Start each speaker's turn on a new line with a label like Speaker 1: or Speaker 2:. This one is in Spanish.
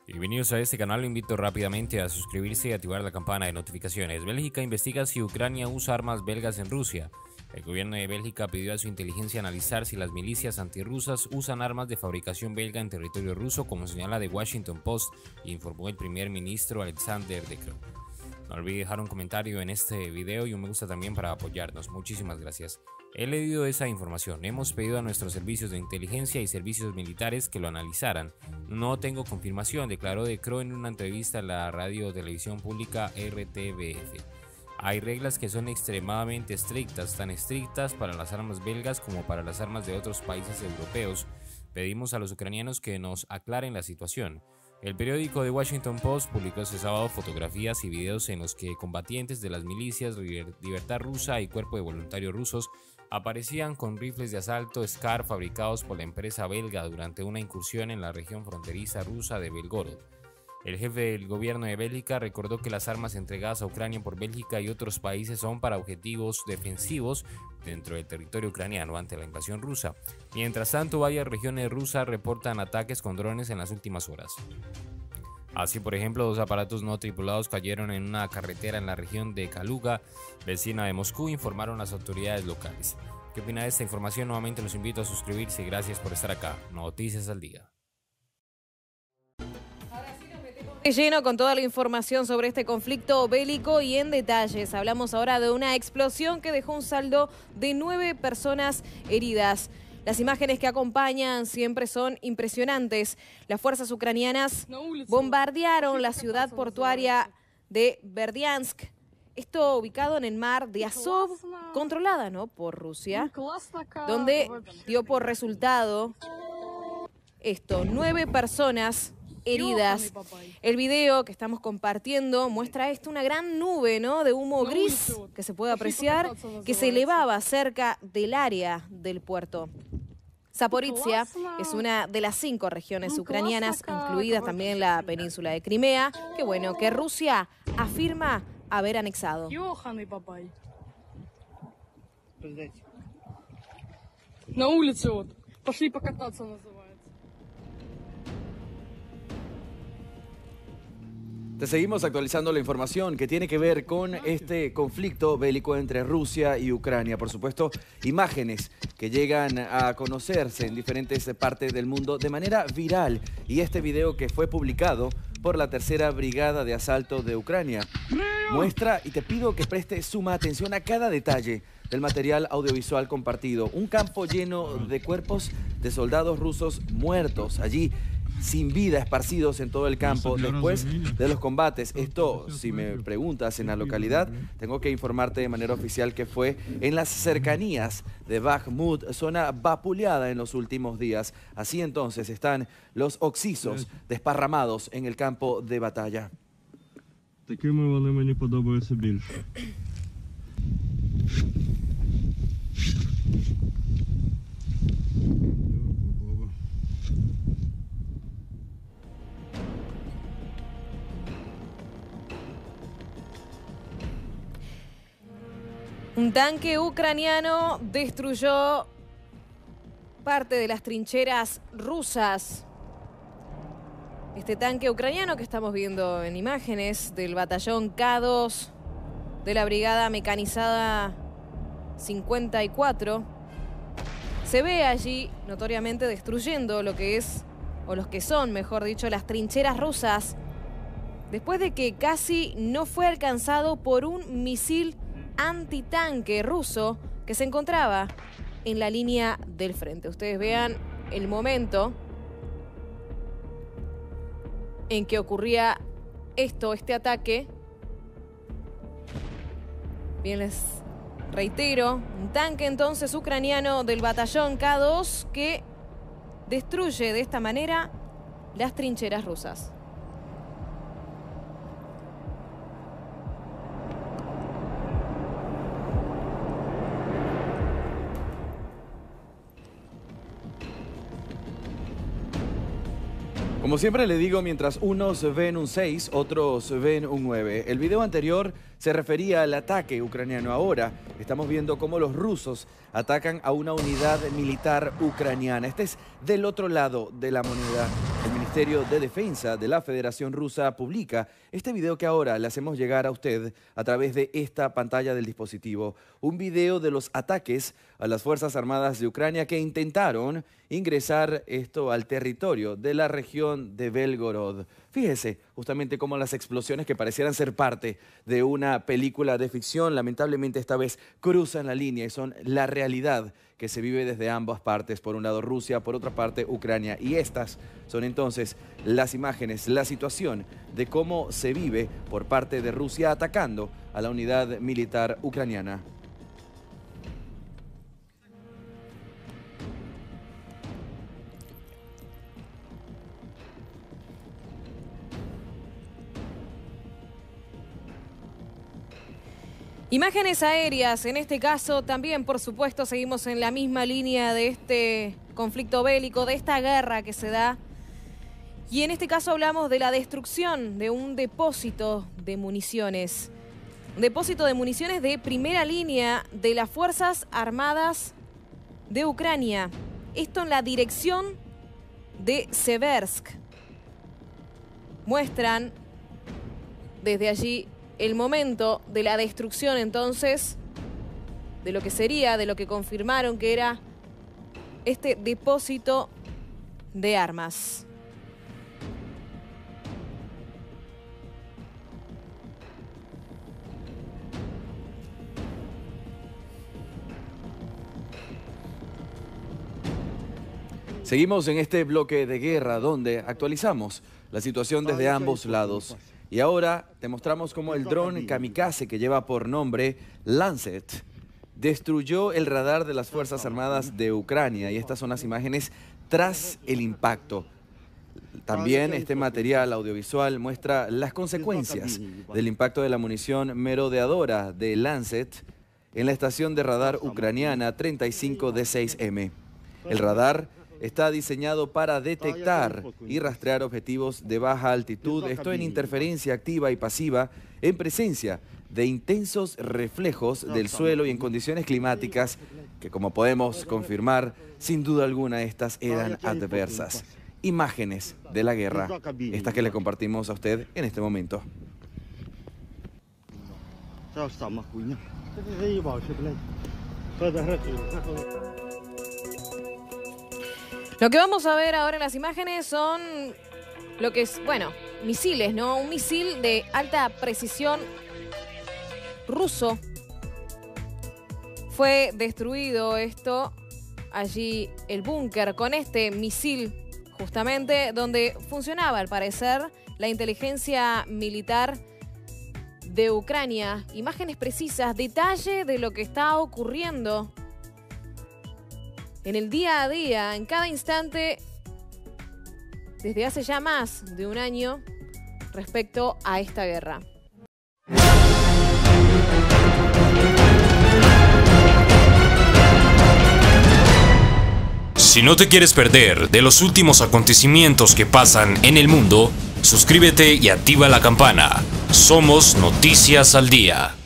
Speaker 1: Bienvenidos a este canal, lo invito rápidamente a suscribirse y activar la campana de notificaciones. Bélgica investiga si Ucrania usa armas belgas en Rusia. El gobierno de Bélgica pidió a su inteligencia analizar si las milicias antirrusas usan armas de fabricación belga en territorio ruso, como señala The Washington Post, informó el primer ministro Alexander De Croo. No olvide dejar un comentario en este video y un me gusta también para apoyarnos. Muchísimas gracias. He leído esa información. Hemos pedido a nuestros servicios de inteligencia y servicios militares que lo analizaran. No tengo confirmación, declaró De Croo en una entrevista a la radio o televisión pública RTBF. Hay reglas que son extremadamente estrictas, tan estrictas para las armas belgas como para las armas de otros países europeos. Pedimos a los ucranianos que nos aclaren la situación. El periódico The Washington Post publicó este sábado fotografías y videos en los que combatientes de las milicias Libertad Rusa y Cuerpo de Voluntarios Rusos aparecían con rifles de asalto SCAR fabricados por la empresa belga durante una incursión en la región fronteriza rusa de Belgorod. El jefe del gobierno de Bélgica recordó que las armas entregadas a Ucrania por Bélgica y otros países son para objetivos defensivos dentro del territorio ucraniano ante la invasión rusa. Mientras tanto, varias regiones rusas reportan ataques con drones en las últimas horas. Así, por ejemplo, 2 aparatos no tripulados cayeron en una carretera en la región de Kaluga, vecina de Moscú, informaron las autoridades locales. ¿Qué opina de esta información? Nuevamente los invito a suscribirse y gracias por estar acá. Noticias al día.
Speaker 2: Lleno con toda la información sobre este conflicto bélico y en detalles. Hablamos ahora de una explosión que dejó un saldo de 9 personas heridas. Las imágenes que acompañan siempre son impresionantes. Las fuerzas ucranianas bombardearon la ciudad portuaria de Berdiansk. Esto ubicado en el mar de Azov, controlada, ¿no?, por Rusia, donde dio por resultado esto, 9 personas heridas. El video que estamos compartiendo muestra esto, una gran nube, ¿no?, de humo gris que se puede apreciar, que se elevaba cerca del área del puerto. Zaporizhia es una de las 5 regiones ucranianas, incluida también la península de Crimea, que Rusia afirma haber anexado.
Speaker 3: На улице вот. Пошли покататься называется.
Speaker 4: Te seguimos actualizando la información que tiene que ver con este conflicto bélico entre Rusia y Ucrania. Por supuesto, imágenes que llegan a conocerse en diferentes partes del mundo de manera viral. Y este video que fue publicado por la Tercera Brigada de Asalto de Ucrania muestra, y te pido que prestes suma atención a cada detalle del material audiovisual compartido. Un campo lleno de cuerpos de soldados rusos muertos allí, sin vida, esparcidos en todo el campo después de los combates. Esto, si me preguntas en la localidad, tengo que informarte de manera oficial que fue en las cercanías de Bakhmut, zona vapuleada en los últimos días. Así entonces están los oxisos desparramados en el campo de batalla.
Speaker 5: Такими вони мені подобаються більше.
Speaker 2: Un tanque ucraniano destruyó parte de las trincheras rusas. Este tanque ucraniano que estamos viendo en imágenes del batallón K2 de la Brigada Mecanizada 54 se ve allí notoriamente destruyendo lo que es, o los que son, mejor dicho, las trincheras rusas, después de que casi no fue alcanzado por un misil antitanque ruso que se encontraba en la línea del frente. Ustedes vean el momento en que ocurría este ataque. Bien, les reitero, un tanque entonces ucraniano del batallón K2 que destruye de esta manera las trincheras rusas.
Speaker 4: Como siempre le digo, mientras unos ven un 6, otros ven un 9. El video anterior se refería al ataque ucraniano. Ahora estamos viendo cómo los rusos atacan a una unidad militar ucraniana. Este es del otro lado de la moneda. El Ministerio Ministerio de Defensa de la Federación Rusa publica este video que ahora le hacemos llegar a usted a través de esta pantalla del dispositivo. Un video de los ataques a las Fuerzas Armadas de Ucrania que intentaron ingresar al territorio de la región de Belgorod. Fíjese justamente cómo las explosiones que parecieran ser parte de una película de ficción, lamentablemente esta vez cruzan la línea y son la realidad que se vive desde ambas partes. Por un lado Rusia, por otra parte Ucrania. Y estas son entonces las imágenes, la situación de cómo se vive por parte de Rusia atacando a la unidad militar ucraniana.
Speaker 2: Imágenes aéreas, en este caso también, por supuesto, seguimos en la misma línea de este conflicto bélico, de esta guerra que se da. Y en este caso hablamos de la destrucción de un depósito de municiones. Un depósito de municiones de primera línea de las Fuerzas Armadas de Ucrania. Esto en la dirección de Seversk. Muestran desde allí el momento de la destrucción, entonces, de lo que sería, de lo que confirmaron que era este depósito de armas.
Speaker 4: Seguimos en este bloque de guerra donde actualizamos la situación desde ambos lados. Y ahora te mostramos cómo el dron kamikaze que lleva por nombre Lancet destruyó el radar de las Fuerzas Armadas de Ucrania. Y estas son las imágenes tras el impacto. También este material audiovisual muestra las consecuencias del impacto de la munición merodeadora de Lancet en la estación de radar ucraniana 35D6M. El radar está diseñado para detectar y rastrear objetivos de baja altitud, esto en interferencia activa y pasiva, en presencia de intensos reflejos del suelo y en condiciones climáticas que, como podemos confirmar, sin duda alguna estas eran adversas. Imágenes de la guerra, estas que le compartimos a usted en este momento.
Speaker 2: Lo que vamos a ver ahora en las imágenes son lo que es, bueno, misiles, ¿no? Un misil de alta precisión ruso. Fue destruido esto, allí el búnker con este misil, justamente donde funcionaba, al parecer, la inteligencia militar de Ucrania. Imágenes precisas, detalle de lo que está ocurriendo en el día a día, en cada instante, desde hace ya más de un año, respecto a esta guerra.
Speaker 1: Si no te quieres perder de los últimos acontecimientos que pasan en el mundo, suscríbete y activa la campana. Somos Noticias al Día.